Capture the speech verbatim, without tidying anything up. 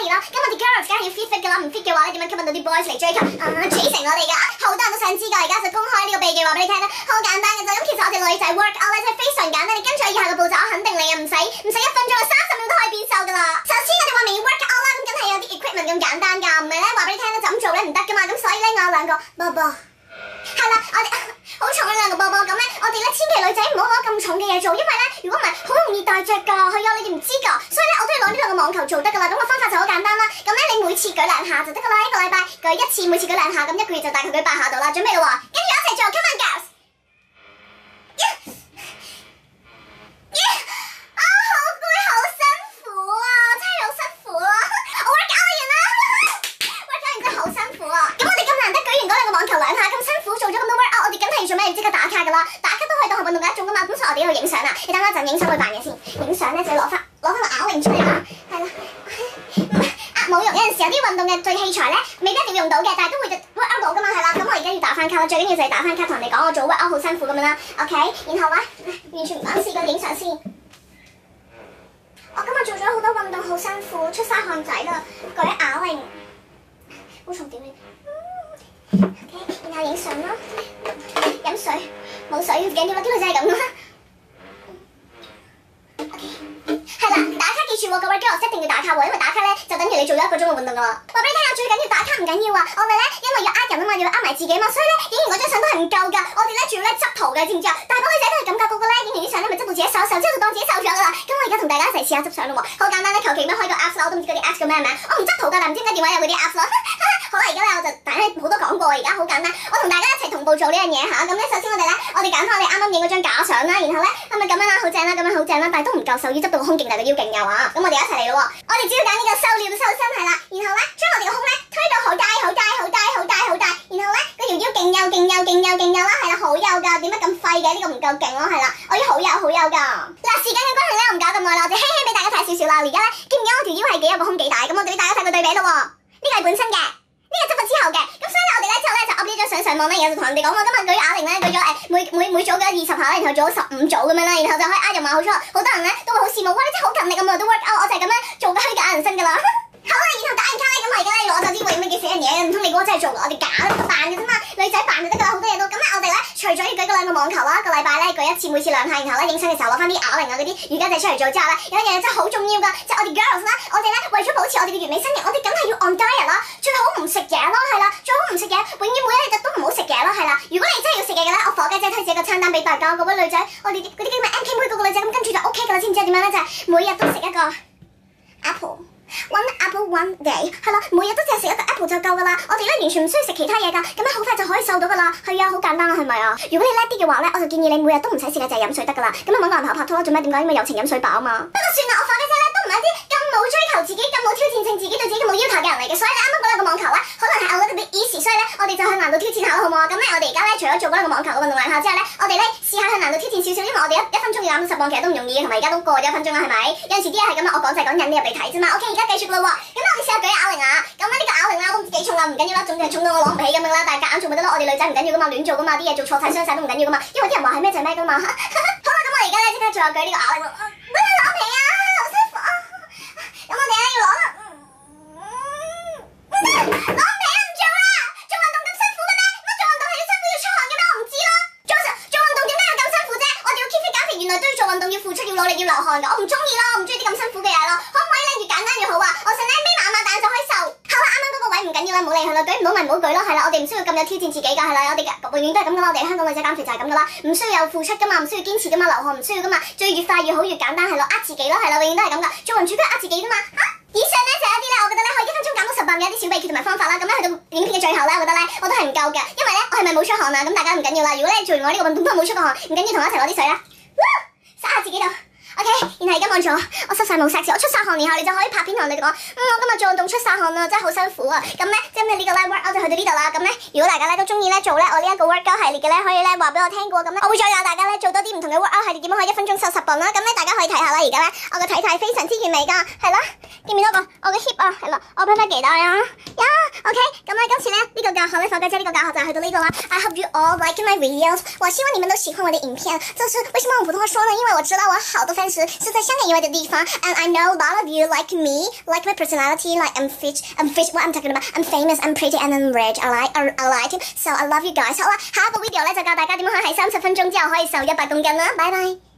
以啦。咁我哋 girls 梗係要 fit fit 㗎啦，唔 fit 嘅話咧點樣吸引到啲 boys 嚟追求？啊 chasing 我哋㗎，好多人都想知㗎，而家就公開呢個秘技話俾你聽啦，好簡單嘅啫。咁其實我哋女仔 work out 咧真係非常簡單，你跟住以下嘅步驟，我肯定你啊唔使唔使一分鐘啊，三十秒都可以變瘦㗎啦。首先我哋話明要 work out 啦，咁梗係有啲 equipment 咁簡單㗎，唔係咧話俾你聽咧就咁做咧唔得㗎嘛。咁所以咧我有兩個波波。係啦，我哋好重嘅兩個波波，咁咧我哋咧千祈女仔唔好攞咁重嘅嘢做，因為咧如果唔係好容易大隻㗎，係啊，你哋唔知㗎，所以咧我都係攞呢兩個網球做得㗎啦。咁個方法就好簡單啦，咁咧你每次舉兩下就得㗎啦，一個禮拜舉一次，每次舉兩下，咁一個月就大概舉八下度啦。準備啦喎，跟住一齊做 ，come on girls！ Yeah! Yeah! 啊，好攰，好辛苦啊，真係好辛苦啊！我 work out 完啦 ，work out 完真係好辛苦啊！咁我哋咁難得舉完嗰兩個網球兩下，咁辛苦做咗咁多 work out，我哋梗係要做咩？要即刻打卡㗎啦，打卡都可以當係運動嘅一種㗎嘛。咁所以我哋要去影相啊！你等我一陣影相會扮嘢先，影相咧就攞翻攞翻個啞鈴出嚟啦，係啦。啊冇用，有陣時有啲運動嘅對器材咧，未必一定要用到嘅，但係都會 work out 到㗎嘛，係啦。咁我而家要打翻卡啦，最緊要就係打翻卡同人哋講我做 work out 好辛苦咁樣啦 ，OK？ 然後咧完全唔啱試過影相先。我今日做咗好多運動，好辛苦，出晒汗仔啦，舉啞鈴，好重點嘅。OK， 然後影相啦，飲水，冇水唔緊要啦，啲女仔係咁啦。OK， 係啦，打卡記住喎，各位 girls 一定要打卡喎，因為打卡咧就等於你做咗一個鐘嘅運動噶啦。話俾你聽下，最緊要打卡唔緊要啊，我哋咧因為要呃人啊嘛，要呃埋自己嘛，所以咧影完嗰張相都係唔夠㗎，我哋咧仲要咧執圖嘅，知唔知啊？大把女仔都係咁㗎，個個咧影完啲相咧咪執到自己瘦瘦，之後就當自己瘦咗㗎啦。咁我而家同大家一齊試下執相咯喎，好簡單咧，求其咩開個 apps 啦，我都唔知嗰啲 apps 叫咩名，我唔執圖㗎，但唔知點解電話有嗰啲 apps 啦。好啦，而家咧我就大家好多講過，而家好簡單，我同大家一齊同步做呢樣嘢嚇。咁咧首先我哋咧，我哋揀翻我哋啱啱影嗰張假相啦，然後咧係咪咁樣啦？好正啦，咁樣好正啦，但係都唔夠瘦，要執到個胸勁大，個腰勁幼啊！咁我哋一齊嚟咯喎，我哋只要揀呢個瘦料瘦身係啦，然後咧將我哋個胸咧推到好大好大好大好大好大，然後咧嗰條腰勁幼勁幼勁幼勁幼啦，係啦，好幼㗎，點解咁廢嘅？呢個唔夠勁咯，係啦，我要好幼好幼㗎。嗱，時間嘅關係咧，我唔搞咁耐啦，我哋輕輕俾大家睇少少啦。而家咧見唔見我條腰係幾幼，個胸幾大？咁我哋俾大家睇個對比咯喎，呢個係本身嘅。呢個執咗之後嘅，咁所以咧我哋咧之後咧就 up 呢張相上網咧，然後就同人哋講我今日舉啞鈴咧舉咗誒每每每組嘅二十下，然後做咗十五組咁樣啦，然後就可以呃人話好錯，好多人咧都會好羨慕，哇你真係好勤力咁啊，都 work out，我就係咁樣做緊虛假人生㗎啦。好啦，然後打完卡咧，咁我而家咧攞咗啲為乜嘅死人嘢，唔通你估我真係做㗎？我哋假扮嘅啫嘛，女仔扮就得㗎啦，好多嘢都。咁咧我哋咧除咗要舉嗰兩個網球啦，一個禮拜咧舉一次，每次兩下，然後咧影相嘅時候攞翻啲啞鈴啊嗰啲瑜伽墊出嚟做之後咧，有一樣嘢真係好重要㗎，即係我哋 girls 啦，我哋咧為咗保持我哋嘅完美身形，我哋梗係要 on diet 啦，最好唔食嘢咯，係啦，最好唔食嘢，永遠每一日都唔好食嘢咯，係啦。如果你真係要食嘢嘅咧，我火雞姐推薦一個餐單俾大家，各位女仔，我哋嗰啲叫咩 M K 妹嗰個女仔咁跟住就 OK 㗎啦，知唔知點樣咧？就係每日都食一個 apple。One apple one day， 係啦，每日都淨係食一個 apple 就夠噶啦。我哋咧完全唔需要食其他嘢噶，咁樣好快就可以瘦到噶啦。係啊，好簡單啊，係咪啊？如果你叻啲嘅話咧，我就建議你每日都唔使食嘅，就係飲水得噶啦。咁啊揾個男朋友拍拖啦，做咩？點解？因為有情飲水飽啊嘛。不過算啦，我放雞仔咧都唔係一啲咁冇追求自己、咁冇挑戰性自己對自己咁冇要求嘅人嚟嘅，所以咧啱啱嗰兩個網球咧，可能係 a little bit easy， 所以咧我哋就向難度挑戰下啦，好唔好啊？咁咧我哋而家咧除咗做嗰兩個網球嘅運動兩下之後咧，我哋咧試下向難度挑戰少少，因為我哋一一分鐘要減十磅，其實都唔容易嘅，同埋而家都過咗一分鐘啦，係咪？有陣時啲嘢係咁啦，我講就係講引你入嚟睇啫嘛。OK， 而家繼續啦喎。咁我哋試下舉啞鈴啊。咁咧呢個啞鈴啦，我都唔知幾重啦，唔緊要啦，總之係重到我攞唔起咁樣啦。但係夾硬做咪得咯，我哋女仔唔緊要噶嘛，亂做噶嘛，啲嘢做錯晒傷晒都唔緊要噶嘛，因為啲人話係咩就係咩噶嘛。好啦，咁我而家咧即刻再舉呢個啞鈴啦。唔好攞皮啊，好辛苦啊。咁我哋咧要攞啦。唔得，攞唔皮啊，唔做啦。做運動咁辛苦嘅咩？乜做運動係要辛苦要出汗嘅咩？我唔知咯。做做運動點解要咁辛苦啫？我哋要 keep fit 減肥，原來都要做運動，要付出，要努力，要流汗㗎。我唔中意咯，我唔中意啲咁辛苦嘅嘢咯。可唔可以咧越簡單越好啊？我想咧眯埋眼擘大眼就可以瘦。好啦，啱啱嗰個位唔緊要啦，唔好理佢啦，舉唔到咪唔好舉咯，係啦，我哋唔需要咁有挑戰自己㗎，係啦，我哋永遠都係咁噶啦，我哋香港女仔減肥就係咁噶啦，唔需要有付出㗎嘛，唔需要堅持㗎嘛，流汗唔需要㗎嘛，最越快越好越簡單係咯，呃自己咯，係啦，永遠都係咁噶，做運主都係呃自己啫嘛。嚇，以上咧就係一啲咧，我覺得咧可以一分鐘減到十磅嘅一啲小秘訣同埋方法啦。咁咧去到影片嘅最後咧，我覺得咧我都係唔夠嘅，因為咧我係咪冇出汗啊？咁大家唔緊要啦，如果咧做完我呢個運動都係冇出過汗，唔緊要，同我一齊攞啲水啦，灑下自己度。OK， 然後而家望住我，我濕晒冇曬，我出晒汗，然後你就可以拍片同人哋講，嗯，我今日做運動出晒汗啦，真係好辛苦啊！咁咧，即係呢個咧 workout 就去到呢度啦。咁咧，如果大家咧都中意咧做咧我呢一個 workout 系列嘅咧，可以咧話俾我聽過，咁咧我會再教大家咧做多啲唔同嘅 workout 系列，點樣可以一分鐘瘦十磅啦。咁咧大家可以睇下啦，而家咧我個體態非常之完美㗎，係啦，見唔見到個我嘅 hip 啊？係啦，我 perfect 幾大啊？呀 ，OK， 咁咧今次咧呢、這個教學咧，火雞姐呢個教學就去到呢度啦。I hope you all like my videos， 我希望你們都喜歡我的影片。就是為什麼我普通話說呢？因為我知道我好多但是是在香港以外的地方。And I know a lot of you like me, like my personality, like I'm fit, I'm fit. What I'm talking about? I'm famous, I'm pretty, and I'm rich. I like, I, I like it. So I love you guys. 好啦，下一個 video 咧就教大家點樣可以喺三十分鐘之後可以瘦一百公斤啦。拜拜。